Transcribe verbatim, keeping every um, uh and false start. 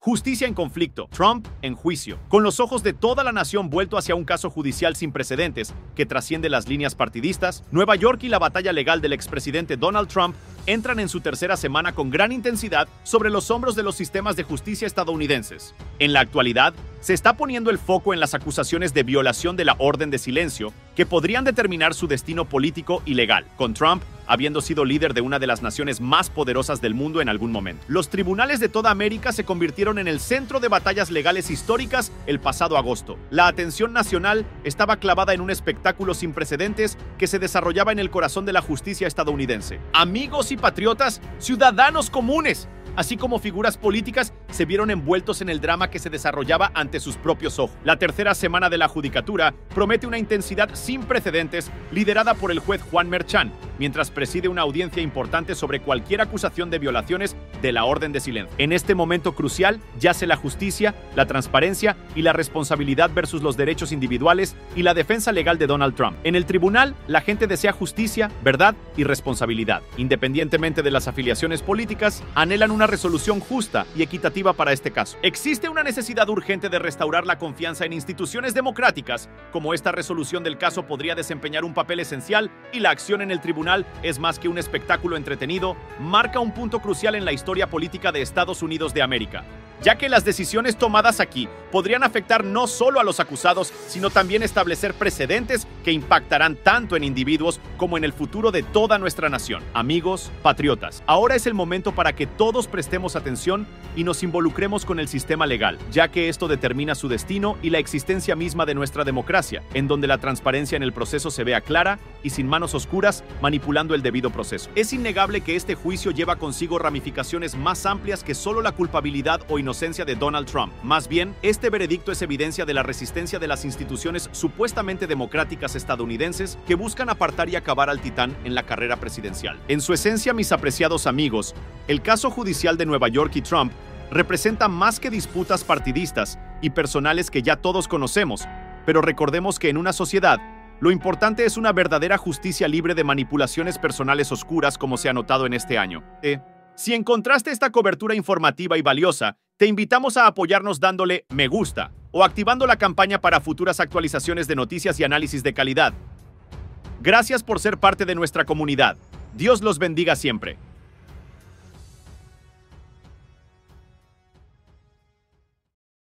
Justicia en conflicto. Trump en juicio. Con los ojos de toda la nación vuelto hacia un caso judicial sin precedentes que trasciende las líneas partidistas, Nueva York y la batalla legal del expresidente Donald Trump entran en su tercera semana con gran intensidad sobre los hombros de los sistemas de justicia estadounidenses. En la actualidad, se está poniendo el foco en las acusaciones de violación de la orden de silencio que podrían determinar su destino político y legal, con Trump habiendo sido líder de una de las naciones más poderosas del mundo en algún momento. Los tribunales de toda América se convirtieron en el centro de batallas legales históricas el pasado agosto. La atención nacional estaba clavada en un espectáculo sin precedentes que se desarrollaba en el corazón de la justicia estadounidense. Amigos y patriotas, ciudadanos comunes, así como figuras políticas, se vieron envueltos en el drama que se desarrollaba ante sus propios ojos. La tercera semana de la judicatura promete una intensidad sin precedentes, liderada por el juez Juan Merchan, mientras preside una audiencia importante sobre cualquier acusación de violaciones de la orden de silencio. En este momento crucial yace la justicia, la transparencia y la responsabilidad versus los derechos individuales y la defensa legal de Donald Trump. En el tribunal, la gente desea justicia, verdad y responsabilidad. Independientemente de las afiliaciones políticas, anhelan una resolución justa y equitativa para este caso. Existe una necesidad urgente de restaurar la confianza en instituciones democráticas, como esta resolución del caso podría desempeñar un papel esencial, y la acción en el tribunal es más que un espectáculo entretenido, marca un punto crucial en la historia política de Estados Unidos de América, ya que las decisiones tomadas aquí podrían afectar no solo a los acusados, sino también establecer precedentes que impactarán tanto en individuos como en el futuro de toda nuestra nación. Amigos, patriotas, ahora es el momento para que todos prestemos atención y nos involucremos con el sistema legal, ya que esto determina su destino y la existencia misma de nuestra democracia, en donde la transparencia en el proceso se vea clara y sin manos oscuras manipulando el debido proceso. Es innegable que este juicio lleva consigo ramificaciones más amplias que solo la culpabilidad o inocencia de Donald Trump. Más bien, este veredicto es evidencia de la resistencia de las instituciones supuestamente democráticas estadounidenses que buscan apartar y acabar al titán en la carrera presidencial. En su esencia, mis apreciados amigos, el caso judicial de Nueva York y Trump representa más que disputas partidistas y personales que ya todos conocemos, pero recordemos que en una sociedad, lo importante es una verdadera justicia libre de manipulaciones personales oscuras, como se ha notado en este año. Eh, si encontraste esta cobertura informativa y valiosa, te invitamos a apoyarnos dándole me gusta o activando la campana para futuras actualizaciones de noticias y análisis de calidad. Gracias por ser parte de nuestra comunidad. Dios los bendiga siempre.